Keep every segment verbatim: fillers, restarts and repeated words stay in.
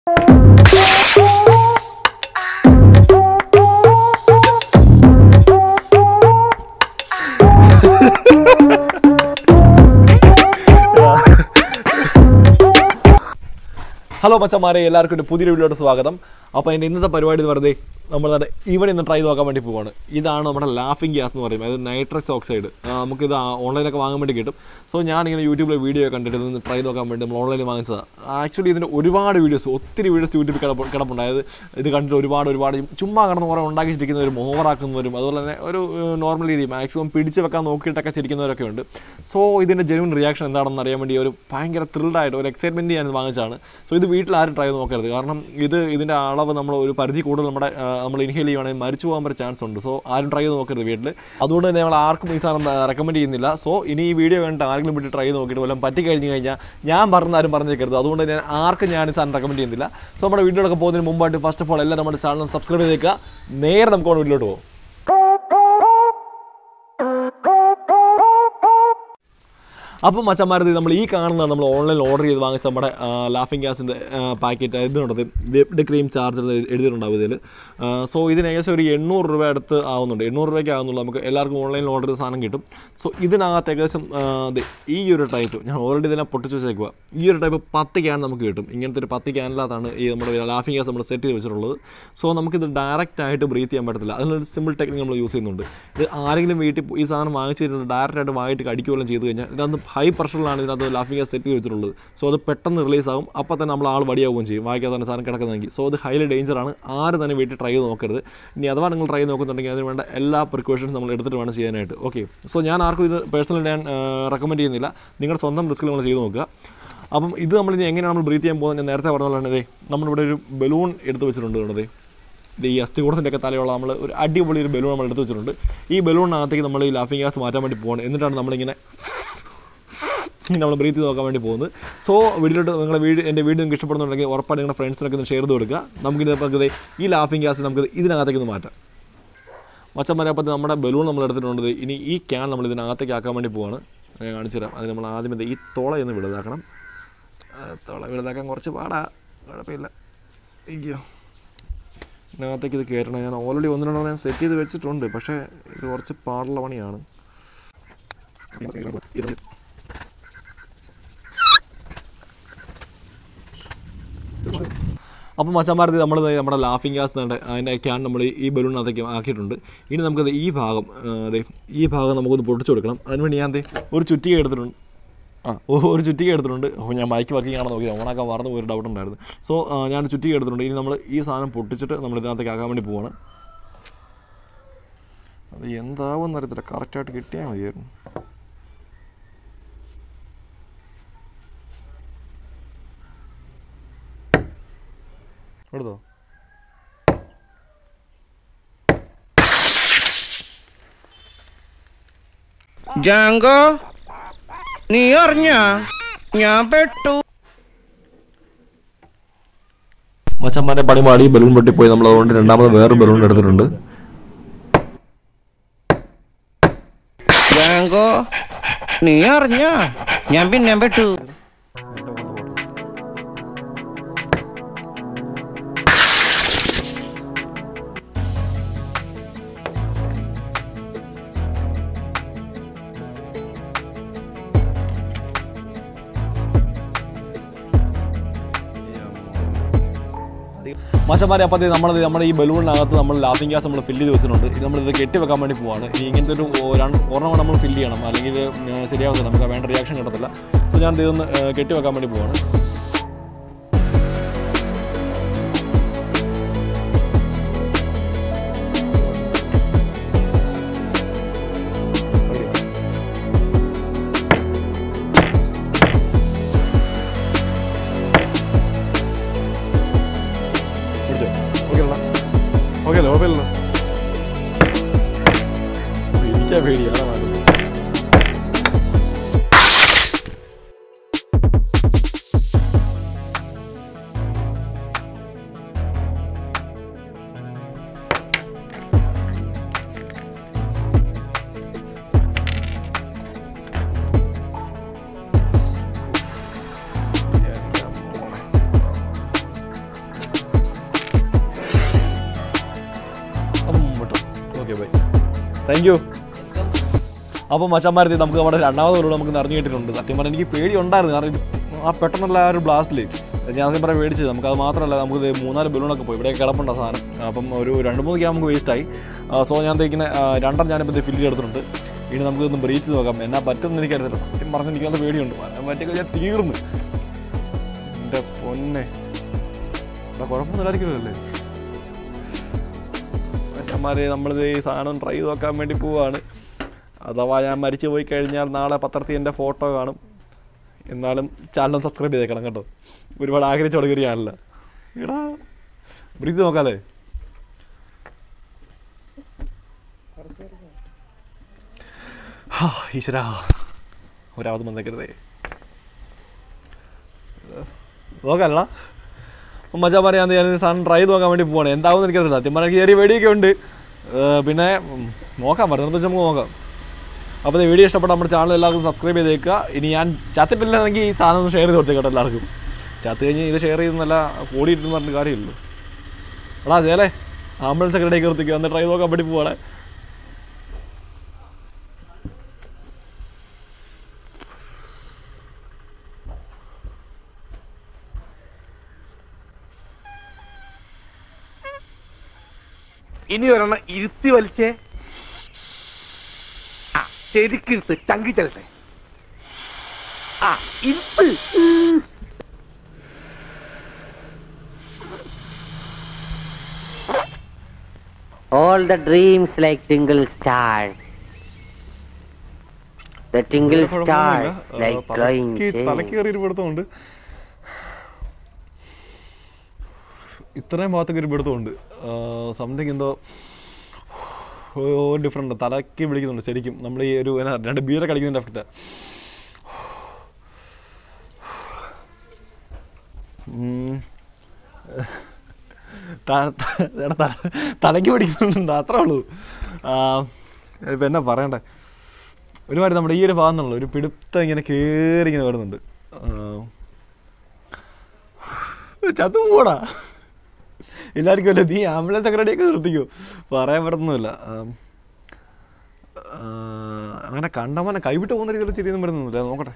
Hello, Machamare, എല്ലാവർക്കും ഒരു പുതിയ വീഡിയോയിലോട്ട് സ്വാഗതം. അപ്പോൾ എൻ്റെ ഇന്നത്തെ പരിപാടി എന്ന് പറയുന്നത് നമ്മൾ ഇവിടെ ഇന്ന് ട്രൈ നോക്കാൻ വേണ്ടി പോവാണ്. ഇതാണ് നമ്മുടെ ലാഫിംഗ് ഗ്യാസ് എന്ന് പറയുന്നത്. അത് നൈട്രസ് ഓക്സൈഡ്. നമുക്കിത് ഓൺലൈനൊക്കെ വാങ്ങാൻ വേണ്ടി കിട്ടും. സോ ഞാനിങ്ങനെ യൂട്യൂബിലെ വീഡിയോ കണ്ടിട്ട് ഇന്ന് ട്രൈ നോക്കാൻ വേണ്ടി നമ്മൾ ഓൺലൈനിൽ വാങ്ങിച്ചതാണ്. ആക്ച്വലി ഇതിൻ്റെ ഒരുപാട് വീഡിയോസ് ഒത്തിരി വീഡിയോസ് യൂട്യൂബിൽ കിടപ്പ് കിടപ്പുണ്ടായത്. ഇത് കണ്ടിട്ട് ഒരുപാട് ഒരുപാട് ചുമ്മാ കിടന്ന് കുറേ ഉണ്ടാക്കിച്ചിരിക്കുന്നവരും ഓവറാക്കുന്നവരും അതുപോലെ തന്നെ ഒരു നോർമൽ രീതി മാക്സിമം പിടിച്ച് വെക്കാൻ നോക്കിയിട്ടൊക്കെ ചിരിക്കുന്നവരൊക്കെ ഉണ്ട്. സോ ഇതിൻ്റെ ജെന്യൂൻ റിയാക്ഷൻ എന്താണെന്ന് അറിയാൻ വേണ്ടി ഒരു ഭയങ്കര ത്രിൽഡായിട്ട് ഒരു എക്സൈറ്റ്മെൻറ്റ് ഞാൻ വാങ്ങിച്ചതാണ്. സോ ഇത് വീട്ടിൽ ആരും ട്രൈ നോക്കരുത്. കാരണം ഇത് ഇതിൻ്റെ അളവ് നമ്മൾ ഒരു പരിധി കൂടുതൽ നമ്മുടെ നമ്മൾ ഇൻഹേൽ ചെയ്യുവാണെങ്കിൽ മരിച്ചു പോകാൻ ഒരു ചാൻസ് ഉണ്ട്. സോ ആരും ട്രൈ ചെയ്ത് നോക്കരുത് വീട്ടിൽ. അതുകൊണ്ട് തന്നെ നമ്മൾ ആർക്കും ഈ സാധനം റെക്കമെൻഡ് ചെയ്യുന്നില്ല. സോ ഇനി ഈ വീഡിയോ കണ്ടിട്ട് ആരെങ്കിലും വീട്ടിൽ ട്രൈ നോക്കിയിട്ട് വല്ലതും പറ്റി കഴിഞ്ഞ് കഴിഞ്ഞാൽ ഞാൻ പറഞ്ഞ ആരും പറഞ്ഞേക്കരുത്. അതുകൊണ്ട് ഞാൻ ആർക്കും ഞാൻ ഈ സാധനം റെക്കമെൻഡ് ചെയ്യുന്നില്ല. സോ നമ്മുടെ വീഡിയോയൊക്കെ പോകുന്നതിന് മുമ്പായിട്ട് ഫസ്റ്റ് ഓഫ് ഓൾ എല്ലാം നമ്മുടെ ചാനൽ സബ്സ്ക്രൈബ് ചെയ്തേക്കുക. നേരെ നമുക്ക് വീട്ടിലോട്ട് പോകും. അപ്പോൾ മച്ചന്മാരത് നമ്മൾ ഈ കാണുന്നതാണ് നമ്മൾ ഓൺലൈനിൽ ഓർഡർ ചെയ്ത് വാങ്ങിച്ച നമ്മുടെ ലാഫിംഗ് ഗ്യാസിൻ്റെ പാക്കറ്റ് ഇതിനുള്ളത് വിപ്ഡ് ക്രീം ചാർജർ എഴുതിയിട്ടുണ്ടാവും ഇതിൽ. സോ ഇതിന് ഏകദേശം ഒരു എണ്ണൂറ് രൂപ അടുത്ത് ആവുന്നുണ്ട്. എണ്ണൂറ് രൂപയ്ക്ക് ആകുന്നുള്ളൂ. നമുക്ക് എല്ലാവർക്കും ഓൺലൈനിൽ ഓർഡർ ചെയ്ത സാധനം കിട്ടും. സോ ഇതിനകത്ത് ഏകദേശം ഈ ഒരു ടൈപ്പ് ഞാൻ ഓൾറെഡി ഇതിനെ പൊട്ടിച്ച് വെച്ചേക്കുക. ഈ ഒരു ടൈപ്പ് പത്ത് ക്യാൻ നമുക്ക് കിട്ടും. ഇങ്ങനത്തെ ഒരു പത്ത് ക്യാനിനകത്താണ് ഈ നമ്മുടെ ലാഫിംഗ് ഗ്യാസ് നമ്മൾ സെറ്റ് ചെയ്ത് വെച്ചിട്ടുള്ളത്. സോ നമുക്കിത് ഡയറക്റ്റ് ആയിട്ട് ബ്രീത്ത് ചെയ്യാൻ പറ്റത്തില്ല. അതിനൊരു സിമ്പിൾ ടെക്നിക്ക് നമ്മൾ യൂസ് ചെയ്യുന്നുണ്ട്. ഇത് ആരെങ്കിലും വീട്ടിൽ ഈ സാധനം വാങ്ങിച്ചിട്ടുണ്ട് ഡയറക്റ്റായിട്ട് വാങ്ങിയിട്ട് കടിക്കുകയെല്ലാം ചെയ്ത് കഴിഞ്ഞാൽ ഇതിനകത്ത് ഹൈ പ്രഷറിലാണ് ഇതിനകത്ത് ലാഫിംഗ് ഗ്യാസ് സെറ്റ് ചെയ്ത് വെച്ചിട്ടുള്ളത്. സോ അത് പെട്ടെന്ന് റിലീസ് ആകും. അപ്പോൾ തന്നെ നമ്മൾ ആൾ വടിയാവുകയും ചെയ്യും വായിക്കാതെ തന്നെ സാധനം കിടക്കുന്നതെങ്കിൽ. സോ അത് ഹൈലി ഡേഞ്ചറാണ്. ആരും തന്നെ വീട്ടിൽ ട്രൈ ചെയ്ത് നോക്കരുത്. ഇനി അഥവാ നിങ്ങൾ ട്രൈ നോക്കുന്നുണ്ടെങ്കിൽ അതിന് വേണ്ട എല്ലാ പ്രിക്കോഷൻസ് നമ്മൾ എടുത്തിട്ട് വേണം ചെയ്യാനായിട്ട്. ഓക്കെ, സോ ഞാൻ ആർക്കും ഇത് പേഴ്സണലി ഞാൻ റെക്കമെൻഡ് ചെയ്യുന്നില്ല. നിങ്ങളുടെ സ്വന്തം റിസ്കിൽ നമ്മൾ ചെയ്ത് നോക്കുക. അപ്പം ഇത് നമ്മളിനി എങ്ങനെയാണ് നമ്മൾ ബ്രീത്ത് ചെയ്യാൻ പോകുന്നത് ഞാൻ നേരത്തെ പറഞ്ഞ പോലെയാണ്. ഇതേ നമ്മളിവിടെ ഒരു ബലൂൺ എടുത്ത് വെച്ചിട്ടുണ്ട്. ഇവിടുത്തെ ഇത് ഈ അസ്ഥികൂടത്തിൻ്റെയൊക്കെ തലയുള്ള നമ്മൾ ഒരു അടിപൊളി ഒരു ബലൂൺ നമ്മൾ എടുത്ത് വെച്ചിട്ടുണ്ട്. ഈ ബലൂണിനകത്തേക്ക് നമ്മൾ ഈ ലാഫിംഗ് ഗ്യാസ് മാറ്റാൻ വേണ്ടി പോകണം. എന്നിട്ടാണ് നമ്മളിങ്ങനെ നമ്മൾ ബ്രീത്ത് ചെയ്ത് നോക്കാൻ വേണ്ടി പോകുന്നത്. സോ വീഡിയോട്ട് നിങ്ങളുടെ വീഡിയോ എൻ്റെ വീഡിയോ നിങ്ങൾക്ക് ഇഷ്ടപ്പെടുന്നുണ്ടെങ്കിൽ ഉറപ്പായിട്ട് നിങ്ങളുടെ ഫ്രണ്ട്സിനൊക്കെ ഒന്ന് ഷെയർ ചെയ്ത് കൊടുക്കുക. നമുക്കിത് നമുക്ക് ഈ ലാഫിംഗ് ഗ്യാസ് നമുക്ക് ഇതിനകത്തേക്ക് ഒന്ന് മാറ്റാം. മച്ചന്മാരെ അപ്പോൾ നമ്മുടെ ബലൂൺ നമ്മൾ എടുത്തിട്ടുണ്ട്. ഇനി ഈ ക്യാൻ നമ്മൾ ഇതിനകത്തേക്ക് ആക്കാൻ വേണ്ടി പോവാണ്. ഞാൻ കാണിച്ചു തരാം. അത് നമ്മൾ ആദ്യം ഈ തുളയൊന്ന് വിടുതാക്കണം. തുള വിടുതാക്കാൻ കുറച്ച് പാടാ, കുഴപ്പമില്ല. അയ്യോ, ഇതിനകത്തേക്ക് ഇത് കയറ്റണം. ഞാൻ ഓൾറെഡി ഒന്ന് രണ്ടോ ഞാൻ സെറ്റ് ചെയ്ത് വെച്ചിട്ടുണ്ട്. പക്ഷേ ഇത് കുറച്ച് പാടുള്ള പണിയാണ്. അപ്പോൾ മച്ചന്മാരത് നമ്മൾ നമ്മുടെ ലാഫിംഗ് ഗ്യാസ് അതിൻ്റെ ക്യാൻ നമ്മൾ ഈ ബലൂണിനകത്തേക്ക് ആക്കിയിട്ടുണ്ട്. ഇനി നമുക്കത് ഈ ഭാഗം ഈ ഭാഗം നമുക്കൊന്ന് പൊട്ടിച്ചു കൊടുക്കണം. അതിനുവേണ്ടി ഞാൻ ഒരു ചുറ്റിക എടുത്തിട്ടുണ്ട്. ആ ഒരു ചുറ്റിക എടുത്തിട്ടുണ്ട്. അപ്പോൾ ഞാൻ മൈക്ക് വർക്കിംഗ് ആണെന്ന് നോക്കി ഓണാക്കാൻ മറന്നു പോയൊരു ഡൗട്ട് ഉണ്ടായിരുന്നു. സോ ഞാൻ ചുറ്റിക എടുത്തിട്ടുണ്ട്. ഇനി നമ്മൾ ഈ സാധനം പൊട്ടിച്ചിട്ട് നമ്മൾ ഇതിനകത്തേക്ക് ആക്കാൻ വേണ്ടി പോവാണ്. അത് എന്താവുമെന്ന് അറിയത്തില്ല. കറക്റ്റായിട്ട് കിട്ടിയാൽ മതിയായിരുന്നു. എടുത്തോ? ജാങ്കോ, നീ അറിഞ്ഞ ഞാൻ പെട്ടു. മച്ചന്മാരെ പണി പാടി ബലൂൺ പൊട്ടിപ്പോയി. നമ്മൾ അതുകൊണ്ട് രണ്ടാമത് വേറെ ബലൂൺ എടുത്തിട്ടുണ്ട്. ജാങ്കോ, നീ അറിഞ്ഞ ഞാൻ പിന്നെ പെട്ടു. മച്ചന്മാരെ അപ്പോൾ നമ്മളത് നമ്മുടെ ഈ ബലൂണിനകത്ത് നമ്മൾ ലാഫിംഗ് ഗ്യാസ് നമ്മൾ ഫില്ല് ചെയ്ത് വെച്ചിട്ടുണ്ട്. ഇത് നമ്മളിത് കെട്ടി വെക്കാൻ വേണ്ടി പോവാണ്. ഇനി ഇങ്ങനത്തെ ഒരു ഒരെണ്ണം നമ്മൾ ഫില്ല് ചെയ്യണം, അല്ലെങ്കിൽ ശരിയാവത്തില്ല, നമുക്ക് വേണ്ട റിയാക്ഷൻ കിട്ടത്തില്ല. സോ ഞാൻ ഇതൊന്ന് കെട്ടി വെക്കാൻ വേണ്ടി പോവാണ്. ഓക്കെ കുഴപ്പമില്ലല്ലോ. എനിക്കാ പേടിയാണ്. Okay bye. Thank you. അപ്പോൾ മച്ചന്മാരത്തി നമുക്ക് നമ്മുടെ രണ്ടാമത് റോഡ് നമുക്ക് നിറഞ്ഞു കിട്ടിയിട്ടുണ്ട്. സത്യം പറഞ്ഞാൽ എനിക്ക് പേടി ഉണ്ടായിരുന്നു. കാരണം ആ പെട്ടെന്നുള്ള ആ ഒരു ബ്ലാസ്റ്റിൽ ഞാൻ ആദ്യം പറയാൻ മേടിച്ചത്. നമുക്കത് മാത്രമല്ല, നമുക്ക് മൂന്നാല് ബലൂണൊക്കെ പോയി ഇവിടെ കിടപ്പുണ്ട് സാധനം. അപ്പം ഒരു രണ്ട് മൂന്ന് ക്യാം നമുക്ക് വേസ്റ്റായി. സോ ഞാൻ ഇങ്ങനെ രണ്ടെണ്ണം ഞാനിപ്പോൾ ഇത് ഫില്ല് ചെയ്തെടുത്തിട്ടുണ്ട്. ഇനി നമുക്കൊന്ന് ബ്രീത്ത് നോക്കാം. എന്നാ പറ്റുമെന്ന് എനിക്കറിയത്തില്ല. സത്യം പറഞ്ഞാൽ എനിക്കത് പേടിയുണ്ട്. പറ്റിയൊക്കെ ഞാൻ തീർന്നു. എൻ്റെ പൊന്നെ, ഇവിടെ കുഴപ്പമൊന്നുമില്ലായിരിക്കുമല്ലേ മച്ചന്മാരെ. നമ്മളിത് ഈ സാധനം ട്രൈ ചെയ്ത് നോക്കാൻ വേണ്ടി പോവുകയാണ്. അഥവാ ഞാൻ മരിച്ചു പോയി കഴിഞ്ഞാൽ നാളെ പത്രത്തിൽ എൻ്റെ ഫോട്ടോ കാണും. എന്നാലും ചാനൽ സബ്സ്ക്രൈബ് ചെയ്തേക്കണം കേട്ടോ. ഒരുപാട് ആഗ്രഹിച്ചു തുടങ്ങിയ ചാനല. എടാ ബ്രീത്ത് നോക്കാല്ലേ. ഈശ്വരാ, ഒരാവത് വന്നേക്കരുതേ. നോക്കാല്ലടാ മച്ചാൻ പറയാൻ ഞാൻ സാധനം ട്രൈ ചെയ്ത് നോക്കാൻ വേണ്ടി പോവാണ്. എന്താവുമെന്ന് എനിക്കറിയില്ല. സത്യം പറഞ്ഞാൽ ചെറിയ പേടിയൊക്കെ ഉണ്ട്. പിന്നെ നോക്കാം, പറ്റുന്നത് വെച്ചാൽ നമുക്ക് നോക്കാം. അപ്പോൾ ഈ വീഡിയോ ഇഷ്ടപ്പെട്ട നമ്മുടെ ചാനൽ എല്ലാവർക്കും സബ്സ്ക്രൈബ് ചെയ്തേക്കുക. ഇനി ഞാൻ ചത്തിട്ടില്ലെങ്കിൽ ഈ സാധനം ഒന്ന് ഷെയർ ചെയ്ത് കൊടുത്തേക്കട്ടെ എല്ലാവർക്കും. ചത്ത് കഴിഞ്ഞ് ഇത് ഷെയർ ചെയ്ത് നല്ല കൂടിയിട്ടെന്ന് പറഞ്ഞ കാര്യമില്ലല്ലോ. എടാ ചേലേ ആംബുലൻസ് ഒക്കെ ഇടയ്ക്ക് നിർത്തിക്കുക. ഒന്ന് ട്രൈ നോക്കാൻ വേണ്ടി പോവാണേ. ഇനി ഒരെണ്ണം ഇരുത്തി വലിച്ചേ. ആ ശരിക്കിരുത്ത്, ചങ്കി ചെല്ലട്ടെ. ആ ഇരുത്ത്. All the dreams like twinkle stars. The twinkle stars like glowing gems. തലക്ക് കയറി പെടുത്തുണ്ട്. ഇത്രയും ഭാഗത്തൊക്കെ ഒരു പിടുത്തമുണ്ട്. സംതിങ് എന്തോ ഡിഫറെൻ്റ്. തലക്ക് വിളിക്കുന്നുണ്ട് ശരിക്കും. നമ്മൾ ഈ ഒരു രണ്ട് ബീറെ കളിക്കുന്നതിൻ്റെ എഫക്റ്റ്. തലയ്ക്ക് പിടിക്കുന്നുണ്ട്, അത്രേ ഉള്ളൂ. ഇപ്പം എന്നാ പറയണ്ടേ, ഒരുപാട് നമ്മുടെ ഈ ഒരു ഭാഗം എന്നുള്ളൂ ഒരു പിടുത്തം ഇങ്ങനെ കയറി ഇങ്ങനെ വരുന്നുണ്ട്. ചത്തു പോടാ എല്ലാവർക്കും അല്ലേ. നീ ആംബുലൻസ് ഒക്കെ റെഡിയൊക്കെ നിർത്തിക്കോ, പറയാൻ പറ്റുന്നില്ല. അങ്ങനെ കണ്ടമാനെ കൈവിട്ട് പോകുന്ന രീതിയിലുള്ള ചിരിയൊന്നും വരുന്നില്ല. നോക്കട്ടെ.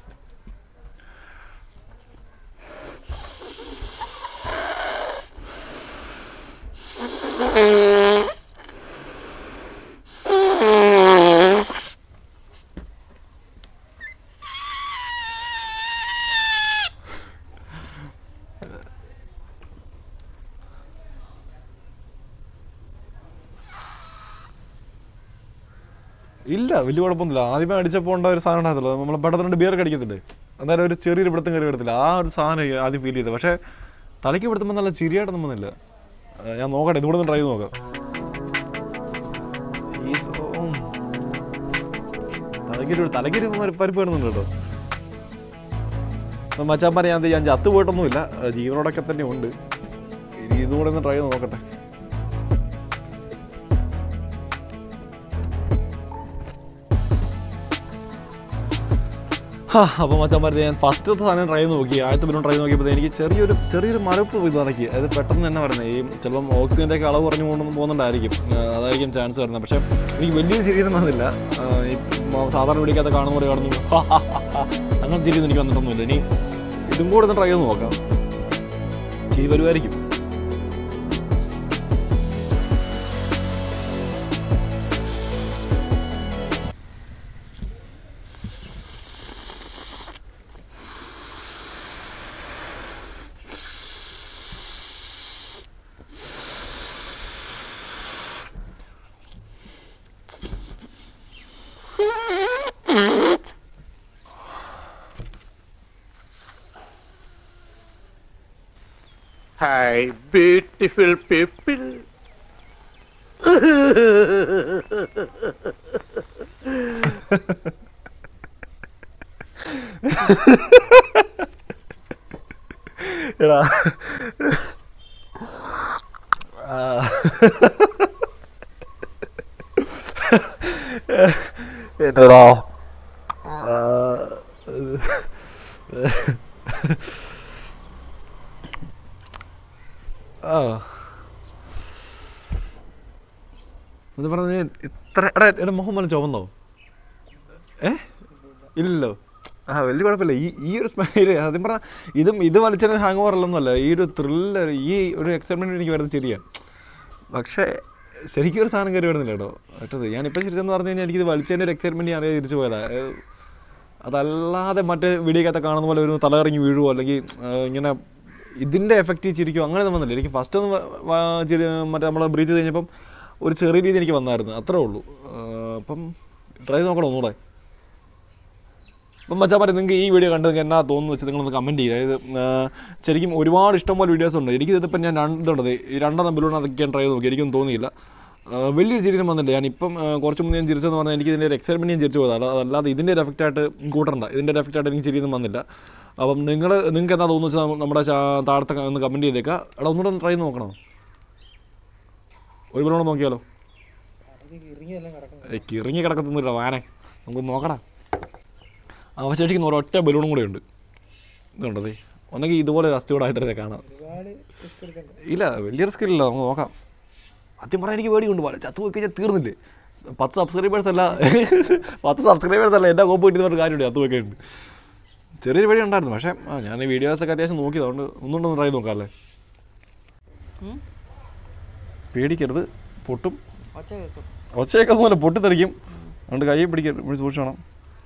ഇല്ല, വലിയ കുഴപ്പമൊന്നുമില്ല. ആദ്യമേ അടിച്ചപ്പോൾ ഉണ്ട ഒരു സാധനം ഉണ്ടാകത്തില്ല. നമ്മൾ പെട്ടെന്ന് രണ്ട് ബിയർ കടിക്കത്തില്ലേ, എന്തായാലും ഒരു ചെറിയൊരു പിടുത്തം കയറി വരത്തില്ല. ആ ഒരു സാധനം ആദ്യം ഫീൽ ചെയ്തത്. പക്ഷേ തലയ്ക്ക് പിടുത്തുമ്പോൾ നല്ല ചിരിയായിട്ടൊന്നും വന്നില്ല. ഞാൻ നോക്കട്ടെ, ഇതുകൂടെ ഒന്ന് ട്രൈ ചെയ്ത് നോക്കാം. തലയ്ക്കൊരു തലയ്ക്കൊരു പരിപ്പ് വരുന്നുണ്ട് കേട്ടോ. മച്ചാൻ പറയാൻ ഞാൻ ചത്തു പോയിട്ടൊന്നുമില്ല, ജീവനോടൊക്കെ തന്നെ ഉണ്ട്. ഇനി ഇതുകൂടെ ഒന്ന് ട്രൈ ചെയ്ത് നോക്കട്ടെ. അപ്പോൾ മച്ചാന്മാരെ ഞാൻ ഫസ്റ്റത്തെ സാധനം ട്രൈ ചെയ്ത് നോക്കി. ആദ്യത്തെ ബലൂൺ ട്രൈ നോക്കിയപ്പോൾ എനിക്ക് ചെറിയൊരു ചെറിയൊരു മരപ്പ് ഇത് ഇറക്കി. അത് പെട്ടെന്ന് തന്നെ പറയുന്നത് ഈ ചിലപ്പം ഓക്സിജൻ്റെ ഒക്കെ അളവ് കുറഞ്ഞു കൊണ്ടു പോകുന്നുണ്ടായിരിക്കും, അതായിരിക്കും ചാൻസ് വരുന്നത്. പക്ഷേ എനിക്ക് വലിയൊരു ചിരിയൊന്നും വന്നില്ല. ഈ സാധാരണ വിളിക്കാത്ത കാണുമ്പോൾ കാണുന്നു അങ്ങനെ ചിരിയൊന്നും എനിക്ക് വന്നിട്ടൊന്നുമില്ല. ഇനി ഇതും കൂടെ ഒന്ന് ട്രൈ ചെയ്ത് നോക്കാം, ചിരി വരുമായിരിക്കും. Hi, beautiful people. എടാ എന്നടാ അത് പറഞ്ഞ് ഇത്ര എടാ എടാ മുഖം പോലെ ചുവന്നോ? ഏ ഇല്ലല്ലോ. ആ വലിയ കുഴപ്പമില്ല. ഈ ഈ ഒരു സ്മൈല് ആദ്യം പറഞ്ഞാൽ ഇതും ഇത് വലിച്ചതിന് ഹാങ് ഓവറല്ലൊന്നുമല്ല. ഈ ഒരു ത്രില്ലർ, ഈ ഒരു എക്സൈറ്റ്മെൻറ്റ് എനിക്ക് വരുന്നത് ശരിയാണ്. പക്ഷേ ശരിക്കും ഒരു സാധനം കയറി വരുന്നില്ല കേട്ടോ. മറ്റത് ഞാനിപ്പോൾ ചിരിച്ചെന്ന് പറഞ്ഞു കഴിഞ്ഞാൽ എനിക്കിത് വലിച്ചതിൻ്റെ ഒരു എക്സൈറ്റ്മെൻറ്റ് ഞാൻ അറിയാതെ തിരിച്ചു പോയതാണ്. അതല്ലാതെ മറ്റേ വീഡിയോക്കകത്ത് കാണുന്ന പോലെ ഒരു തലകറങ്ങി വീഴുവോ അല്ലെങ്കിൽ ഇങ്ങനെ ഇതിൻ്റെ എഫക്റ്റ് ചിരിക്കും അങ്ങനെയൊന്നും വന്നില്ല. എനിക്ക് ഫസ്റ്റ് ഒന്ന് മറ്റേ നമ്മൾ ബ്രീത്ത് ചെയ്ത് കഴിഞ്ഞപ്പം ഒരു ചെറിയ രീതി എനിക്ക് വന്നായിരുന്നു, അത്രേ ഉള്ളൂ. അപ്പം ട്രൈ നോക്കണം ഒന്നുകൂടെ. അപ്പം മച്ചാ പറയാം, നിങ്ങൾക്ക് ഈ വീഡിയോ കണ്ട് നിങ്ങൾക്ക് എന്നാ തോന്നുന്നു വെച്ചാൽ നിങ്ങളൊന്ന് കമൻറ്റ് ചെയ്യുക. അതായത് ശരിക്കും ഒരുപാട് ഇഷ്ടംപോലെ വീഡിയോസ് ഉണ്ട്. എനിക്കിതിപ്പോൾ ഞാൻ രണ്ടുണ്ടത് ഈ രണ്ടെണ്ണം ബലൂൺ അതൊക്കെ ഞാൻ ട്രൈ ചെയ്ത് നോക്കി, എനിക്കൊന്നും തോന്നിയില്ല. വലിയൊരു ചിരിയൊന്നും വന്നില്ല. ഞാനിപ്പം കുറച്ച് മുന്നേ ഞാൻ ചിരിച്ചെന്ന് പറഞ്ഞാൽ എനിക്ക് ഇതിൻ്റെ ഒരു എക്സൈറ്റ്മെൻറ്റ് ഞാൻ ചിരിച്ചു പോയതാണ്. അതല്ലാതെ ഇതിൻ്റെ ഒരു എഫക്റ്റായിട്ട് കൂട്ടണ്ട, ഇതിൻ്റെ ഒരു എഫക്റ്റായിട്ട് എനിക്ക് ചിരിയൊന്നും വന്നില്ല. അപ്പം നിങ്ങൾ നിങ്ങൾക്ക് എന്താ തോന്നുന്നു വെച്ചാൽ നമ്മുടെ താഴത്തെ ഒന്ന് കമൻറ്റ് ചെയ്തേക്കാം. എടാ ഒന്നുകൂടെ ഒന്ന് ട്രൈ ചെയ്ത് നോക്കണം. ഒരു ബലൂൺ നോക്കിയാലോ? കിറങ്ങി കിടക്കത്തൊന്നുമില്ല വാനെ, നമുക്കൊന്ന് നോക്കണം. അവശേഷിക്കുന്ന ഒരൊറ്റ ബലൂണും കൂടെ ഉണ്ട്. ഇതുണ്ടതേ ഒന്നെങ്കിൽ ഇതുപോലെ രസ്റ്റോടായിട്ടേ കാണാം. ഇല്ല വലിയ റിസ്ക് ഇല്ല, നമുക്ക് നോക്കാം. ആദ്യം പറയാൻ എനിക്ക് പേടിയുണ്ട്. പോലെ ചത്തു പോയി കഴിഞ്ഞാൽ തീർന്നില്ലേ? പത്ത് സബ്സ്ക്രൈബേഴ്സ് അല്ല പത്ത് സബ്സ്ക്രൈബേഴ്സ് അല്ല എൻ്റെ കോപ്പ് കിട്ടി പറഞ്ഞ കാര്യമുണ്ട്. ചത്തു പോയിട്ടുണ്ട്. ചെറിയൊരു പേടി ഉണ്ടായിരുന്നു. പക്ഷേ ആ ഞാൻ ഈ വീഡിയോസൊക്കെ അത്യാവശ്യം നോക്കിയത്, അതുകൊണ്ട് ഒന്നുകൊണ്ടൊന്ന് ട്രൈ നോക്കാം അല്ലേ. പേടിക്കരുത്, പൊട്ടും. ഒച്ചയൊക്കെ പോലെ പൊട്ടിത്തെറിക്കും. അതുകൊണ്ട് കൈ പിടിക്കരുത്, പിടിച്ച് സൂക്ഷിക്കണം.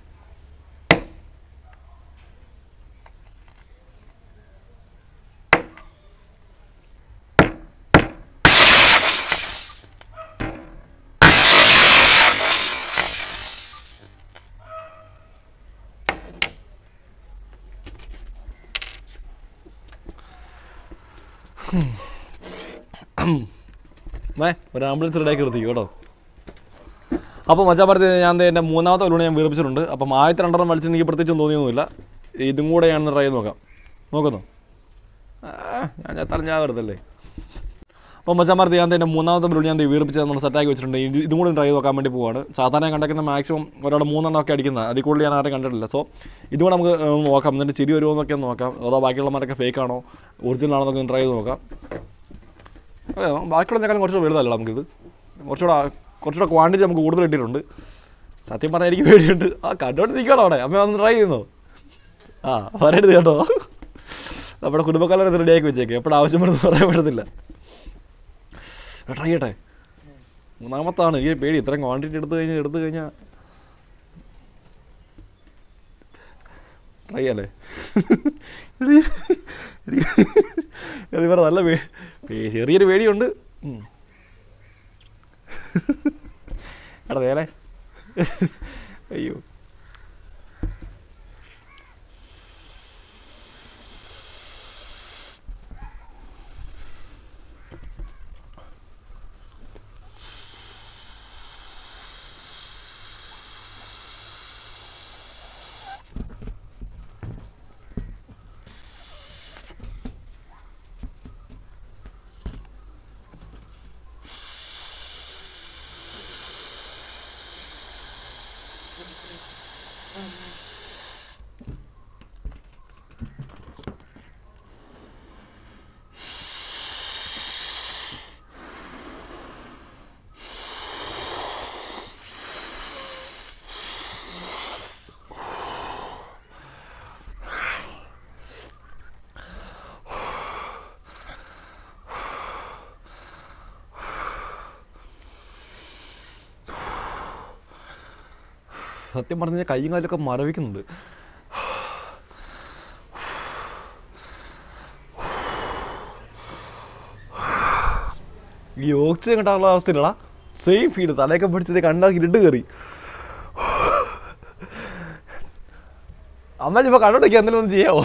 വേ ഒരു ആംബുലൻസ് റെഡിയാക്കി നിർത്തിക്കും കേട്ടോ. അപ്പോൾ മച്ചാൻ പറഞ്ഞത് ഞാൻ എൻ്റെ മൂന്നാമത്തെ ബലൂൺ ഞാൻ വീർപ്പിച്ചിട്ടുണ്ട്. അപ്പം ആദ്യത്തെ രണ്ടെണ്ണം വലിച്ചിട്ട് എനിക്ക് പ്രത്യേകിച്ചൊന്നും തോന്നിയൊന്നുമില്ല. ഇതും കൂടെ ഞാനൊന്ന് ട്രൈ ചെയ്ത് നോക്കാം. നോക്കുന്നോ? ഞാൻ ചത്തറിഞ്ഞാൽ വെറുതല്ലേ. അപ്പോൾ മച്ചാൻ പറഞ്ഞത് ഞാൻ എൻ്റെ മൂന്നാമത്തെ ബലൂൺ ഞാൻ വീർപ്പിച്ച് നമ്മൾ സെറ്റാക്കി വെച്ചിട്ടുണ്ട്. ഇതും കൂടി ട്രൈ ചെയ്ത് നോക്കാൻ വേണ്ടി പോവാണ്. സാധാരണ ഞാൻ കണ്ടിരിക്കുന്ന മാക്സിമം ഒരാൾ മൂന്നെണ്ണം ഒക്കെ അടിക്കുന്നത്, അതിൽ കൂടുതൽ ഞാൻ ആരും കണ്ടിട്ടില്ല. സോ ഇതുകൂടെ നമുക്ക് നോക്കാം. എന്നിട്ട് ചിരി വരുമോ എന്നൊക്കെ നോക്കാം. അതോ ബാക്കിയുള്ളമാരൊക്കെ ഫേക്ക് ആണോ ഒറിജിനൽ ആണോ എന്നൊക്കെ ട്രൈ ചെയ്ത് നോക്കാം. അതെ, ബാക്കിയുള്ളതിനേക്കാളും കുറച്ചുകൂടെ വലുതല്ല നമുക്കിത്. കുറച്ചുകൂടെ കുറച്ചുകൂടെ ക്വാണ്ടിറ്റി നമുക്ക് കൂടുതൽ കിട്ടിയിട്ടുണ്ട്. സത്യം പറഞ്ഞാൽ എനിക്ക് പേടിയുണ്ട്. ആ കണ്ടോണ്ട് നിൽക്കണം അവിടെ. അമ്മ ഒന്ന് ട്രൈ ചെയ്യുന്നോ? ആ പറയരുത് കേട്ടോ. നമ്മുടെ കുടുംബക്കാരെ റെഡിയാക്കി വെച്ചേക്കെ, എപ്പോഴും ആവശ്യം വരുന്നത് പറയാൻ പറ്റത്തില്ല. ട്രൈ ചെയ്യട്ടെ. മൂന്നാമത്താണ് എനിക്ക് പേടി. ഇത്രയും ക്വാണ്ടിറ്റി എടുത്തു കഴിഞ്ഞാൽ എടുത്തു കഴിഞ്ഞാൽ ട്രൈ ചെയ്യാല്ലേ. ഇത് വേറെ നല്ല പേ ചെറിയൊരു പേടിയുണ്ട്. എടാ നേരെ അയ്യോ. സത്യം പറഞ്ഞു കഴിഞ്ഞാൽ കൈയും കാലൊക്കെ മരവിക്കുന്നുണ്ട്. ഈ ഓക്സിജൻ കിട്ടാനുള്ള അവസ്ഥയിലടാ സെയിം ഫീൽ. തലയൊക്കെ പിടിച്ചത് കണ്ടാൽ ഇരുട്ട് കയറി. അമ്മ ഇപ്പോൾ കണ്ടോട്ടേക്ക് എന്തെങ്കിലും ഒന്ന് ചെയ്യാമോ?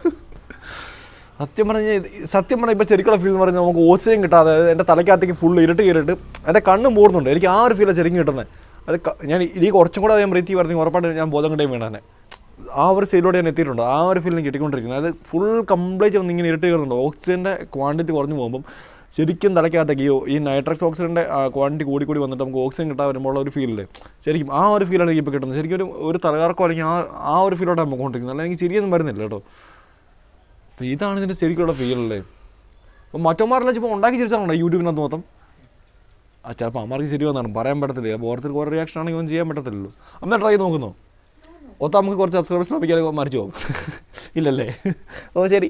സത്യം പറഞ്ഞാൽ സത്യം പറഞ്ഞാൽ ഇപ്പോൾ ശരിക്കുള്ള ഫീൽ എന്ന് പറഞ്ഞാൽ നമുക്ക് ഓക്സിജൻ കിട്ടാതെ എൻ്റെ തലയ്ക്കകത്തേക്ക് ഫുൾ ഇരുട്ട് കയറിയിട്ട് എൻ്റെ കണ്ണ് മൂടുന്നുണ്ട്. എനിക്ക് ആ ഒരു ഫീലാണ് ശരിക്കും കിട്ടുന്നത്. അത് ഞാൻ ഈ കുറച്ചും കൂടെ ഞാൻ ബ്രീത്ത് പറഞ്ഞ് ഉറപ്പായിട്ട് ഞാൻ ബോധം കിട്ടേം വേണം തന്നെ. ആ ഒരു സ്റ്റേജിലൂടെ ഞാൻ എത്തിയിട്ടുണ്ട്. ആ ഒരു ഫീൽ എനിക്ക് കിട്ടിക്കൊണ്ടിരിക്കുന്നത്. അത് ഫുൾ കംപ്ലീറ്റ് ഒന്ന് ഇങ്ങനെ ഇരുട്ട് കയറുന്നുണ്ട്. ഓക്സിജൻ്റെ ക്വാണ്ടിറ്റി കുറഞ്ഞു പോകുമ്പം ശരിക്കും തലയ്ക്കകത്തേക്ക് ഈ നൈട്രസ് ഓക്സിജൻ്റെ ക്വാണ്ടിറ്റി കൂടി കൂടി വന്നിട്ട് നമുക്ക് ഓക്സിജൻ കിട്ടാൻ വരുമ്പോൾ ഒരു ഫീലില്ലേ, ശരിക്കും ആ ഒരു ഫീലാണ് എനിക്ക് ഇപ്പോൾ കിട്ടുന്നത്. ശരിക്കും ഒരു ഒരു തലകറക്കോ അല്ലെങ്കിൽ ആ ആ ഒരു ഫീലോട്ടാണ് നമുക്ക് കൊണ്ടിരിക്കുന്നത്. അല്ലെങ്കിൽ എനിക്ക് ശരിയൊന്നും വരുന്നില്ല കേട്ടോ. അപ്പോൾ ഇതാണ് ഇതിൻ്റെ ശരിക്കുള്ള ഫീലല്ലേ. അപ്പോൾ മറ്റന്മാരെല്ലാം ഇപ്പോൾ ഉണ്ടാക്കി ചിരിച്ചാണോ യൂട്യൂബിനകത്ത് മൊത്തം? ചിലപ്പോൾ അമ്മമാർക്ക് ശരി വന്നാണ് പറയാൻ പറ്റത്തില്ല. അപ്പോൾ ഓരോരുത്തർക്ക് ഓരോ റിയാക്ഷൻ ആണെങ്കിൽ ഒന്നും ചെയ്യാൻ പറ്റത്തില്ലല്ലോ. അമ്മ ട്രൈ ചെയ്ത് നോക്കുന്നോ? ഒത്ത നമുക്ക് കുറച്ച് സബ്സ്ക്രൈബേഴ്സ് ലഭിക്കാൻ മറിച്ചു പോകും. ഇല്ലല്ലേ? ഓ ശരി.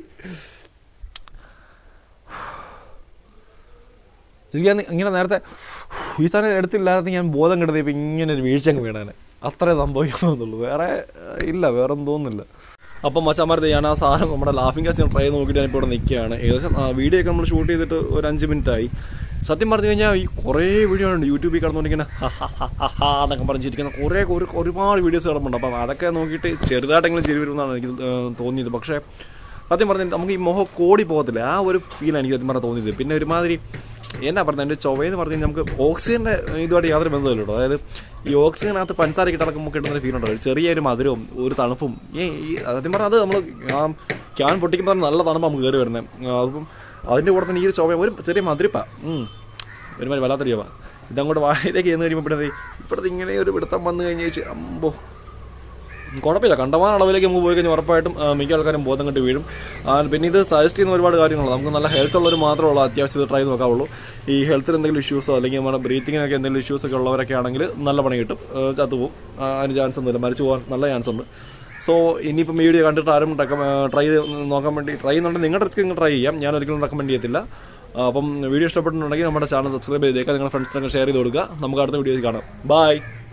ശരിക്കും ഇങ്ങനെ നേരത്തെ ഈ സാധനം എടുത്തില്ലായിരുന്നെങ്കിൽ ഞാൻ ബോധം കിടത്തി ഇപ്പം ഇങ്ങനെ ഒരു വീഴ്ച വീണാനെ. അത്രേ സംഭവിക്കുന്നുള്ളൂ, വേറെ ഇല്ല, വേറെ ഒന്നും തോന്നുന്നില്ല. അപ്പം മച്ചാമാരത്തെ ഞാൻ ആ സാധനം നമ്മുടെ ലാഫിംഗ് ഗ്യാസ് ട്രൈ നോക്കിയിട്ട് ഞാനിപ്പോൾ ഇവിടെ നിൽക്കുകയാണ്. ഏകദേശം വീഡിയോ ഒക്കെ നമ്മൾ ഷൂട്ട് ചെയ്തിട്ട് ഒരു അഞ്ച് മിനിറ്റായി. സത്യം പറഞ്ഞു കഴിഞ്ഞാൽ ഈ കുറേ വീഡിയോ ഉണ്ട് യൂട്യൂബിൽ കിടന്നുകൊണ്ടിരിക്കുന്ന ഹാ എന്നൊക്കെ പറഞ്ഞിരിക്കുന്ന കുറേ ഒരു ഒരുപാട് വീഡിയോസ് കിടപ്പുണ്ട്. അപ്പം അതൊക്കെ നോക്കിയിട്ട് ചെറുതായിട്ടെങ്കിലും ചിരി വരുമെന്നാണ് എനിക്ക് തോന്നിയത്. പക്ഷേ സത്യം പറഞ്ഞാൽ നമുക്ക് ഈ മുഖം കോടി പോകത്തില്ല, ആ ഒരു ഫീലാണ് എനിക്ക് സത്യം പറഞ്ഞാൽ തോന്നിയത്. പിന്നെ ഒരുമാതിരി എന്നാ പറഞ്ഞത്, എൻ്റെ ചൊവ്വയെന്ന് പറഞ്ഞു കഴിഞ്ഞാൽ നമുക്ക് ഓക്സിജൻ്റെ ഇതുമായിട്ട് യാതൊരു ബന്ധമില്ല കേട്ടോ. അതായത് ഈ ഓക്സിജനകത്ത് പഞ്ചസാര കിട്ടടക്കുമ്പോൾ കിട്ടുന്നൊരു ഫീൽ ഉണ്ടല്ലോ, ചെറിയൊരു മധുരവും ഒരു തണുപ്പും. ഈ സത്യം പറഞ്ഞാൽ അത് നമ്മൾ ക്യാൻ പൊട്ടിക്കുമ്പോൾ നല്ല തണുപ്പ് നമുക്ക് കയറി വരുന്നത്. അപ്പം അതിൻ്റെ കൂടെ തന്നെ ഈ ഒരു ചൊവ്വ ഒരു ചെറിയ മധുരപ്പാണ്, ഒരുമാതിരി വല്ലാത്ത രീതിയാണ്. ഇതങ്ങോട്ട് വായിലേക്ക് ചെന്ന് കഴിയുമ്പോൾ പിന്നെ ഇപ്പോഴത്തെ ഇങ്ങനെ ഒരു പിടുത്തം വന്നു കഴിഞ്ഞ് വെച്ച് അമ്പോ കുഴപ്പമില്ല. കണ്ടമാന അളവിലേക്ക് നമുക്ക് പോയി കഴിഞ്ഞാൽ ഉറപ്പായിട്ടും മിക്ക ആൾക്കാരും ബോധം കെട്ട് വീഴും. പിന്നെ ഇത് സജസ്റ്റ് ചെയ്യുന്ന ഒരുപാട് കാര്യങ്ങളുണ്ട്. നമുക്ക് നല്ല ഹെൽത്ത് ഉള്ളവർ മാത്രമേ ഉള്ളൂ അത്യാവശ്യം ഇത് ട്രൈ നോക്കാവുള്ളൂ. ഈ ഹെൽത്തിന് എന്തെങ്കിലും ഇഷ്യൂസോ അല്ലെങ്കിൽ നമ്മുടെ ബ്രീത്തിങ്ങിനൊക്കെ എന്തെങ്കിലും ഇഷ്യൂസൊക്കെ ഉള്ളവരൊക്കെ ആണെങ്കിൽ നല്ല പണി കിട്ടും, ചത്തുപോകും. അതിന് ചാൻസ് ഒന്നുമില്ല, മരിച്ചു പോകാൻ നല്ല ചാൻസ് ഉണ്ട്. സോ ഇനിയിപ്പം വീഡിയോ കണ്ടിട്ട് ആരും ട്രൈ നോക്കാൻ വേണ്ടി ട്രൈ ചെയ്യുന്നുണ്ടെങ്കിൽ നിങ്ങളുടെ റിസ്ക് നിങ്ങൾ ട്രൈ ചെയ്യാം, ഞാൻ ഒരിക്കലും റെക്കമെൻഡ് ചെയ്യത്തില്ല. അപ്പം വീഡിയോ ഇഷ്ടപ്പെട്ടിട്ടുണ്ടെങ്കിൽ നമ്മുടെ ചാനൽ സബ്സ്ക്രൈബ് ചെയ്തേക്കാം, നിങ്ങളുടെ ഫ്രണ്ട്സിനൊക്കെ ഷെയർ ചെയ്ത് കൊടുക്കുക. നമുക്ക് അടുത്ത വീഡിയോയിൽ കാണാം. ബൈ.